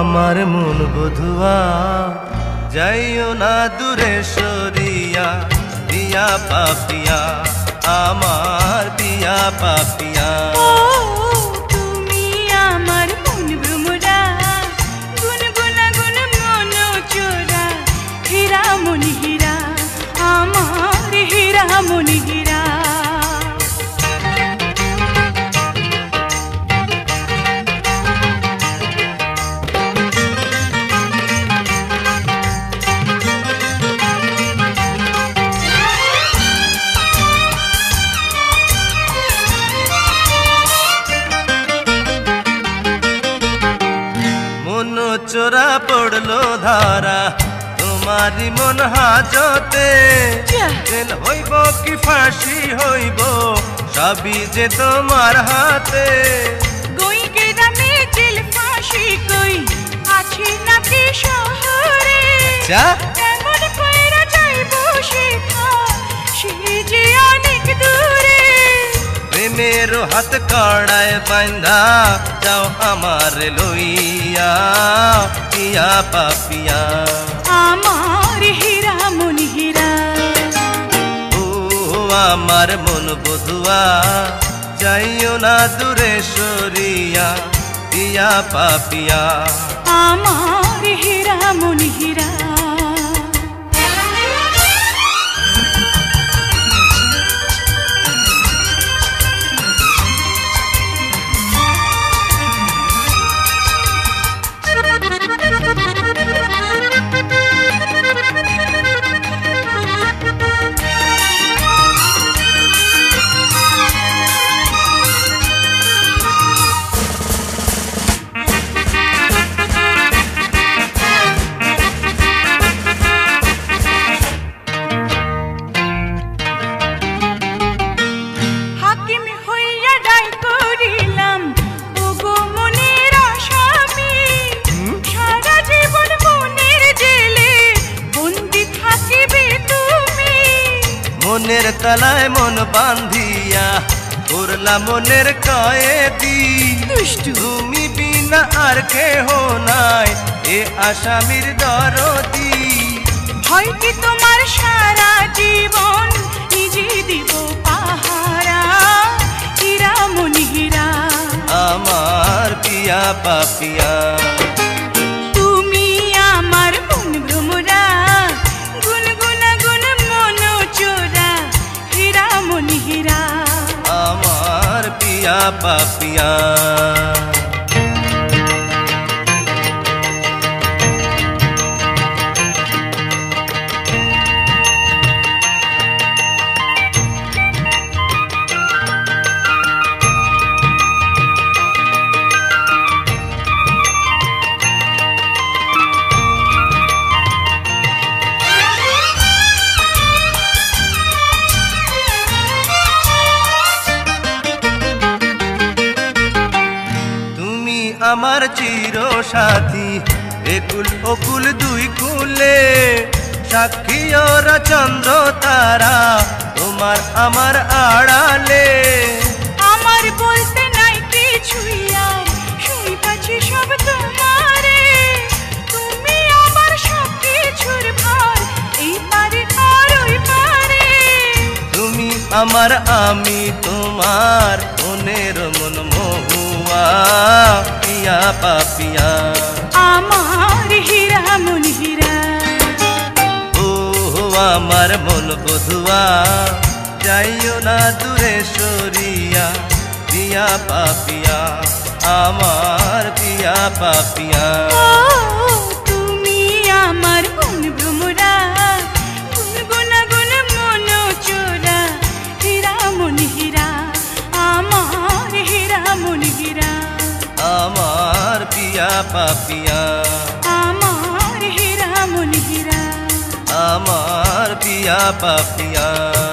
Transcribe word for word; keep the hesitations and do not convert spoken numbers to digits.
আমার মন বধুয়া যাইও না দূরে সরিয়া পিয়া পাপিয়া আমার পিয়া পাপিয়া তুমি আমার মন ভ্রমরা গুনগুনা গুন মন চোরা হীরা মনি হীরা আমার হীরা মনি হীরা চোরা পড়লো ধারা তোমারি মন হাজতে জেল হইব কি ফাঁসি হইব সবই যে তোমার হাতে গই গ্রামে জেল ফাঁসি কই আছে নাকি শহরে কেমন কইরা যাইব সেথা সে যে অনেক দূরে প্রেমের হাত কড়ায় বাঁধা যাও আমার লইয়া পিয়া পাপিয়া আমার হীরা মনি হীরা ও আমার মন বধুয়া যাইও না দূরে সরিয়া পিয়া পাপিয়া আমার হীরা মনি হীরা মনের তালায় মন বান্ধিয়া করলা মনের কয়েদি তুমি বিনা আর কেহ নাই এ আসামির দরদি হয়তো তোমার সারা জীবন নিজে দিব পাহারা হীরা মনি হীরা আমার পিয়া পাপিয়া তুমি আমার মন ভ্রমরা গুনগুনা গুন মন চোরা হীরা মনি হীরা আমার পিয়া পাপিয়া আমার চির সাথী একুল অকুল দুই কুলে সাক্ষী ওরা চন্দ্র তারা তোমার আমার আড়ালে আমার বলতে নাই কিছুই আর শুনিতাছি সব তোমারে তুমি আমার সব কিছুর ভার এই পারে আর ওই পারে তুমি আমার আমি তোমার মনের মন মহুয়া পিয়া পাপিয়া আমার হীরা মনি হীরা ও আমার মন বধুয়া যাইও না দূরে সরিয়া পিয়া পাপিয়া আমার পিয়া পাপিয়া তুমি আমার মন ভ্রমরা গুনগুনা গুন মন চোরা হীরা মনি হীরা আমার হীরা মনি হীরা আমার পিয়া পাপিয়া আমার হীরা মনি হীরা আমার পিয়া পাপিয়া।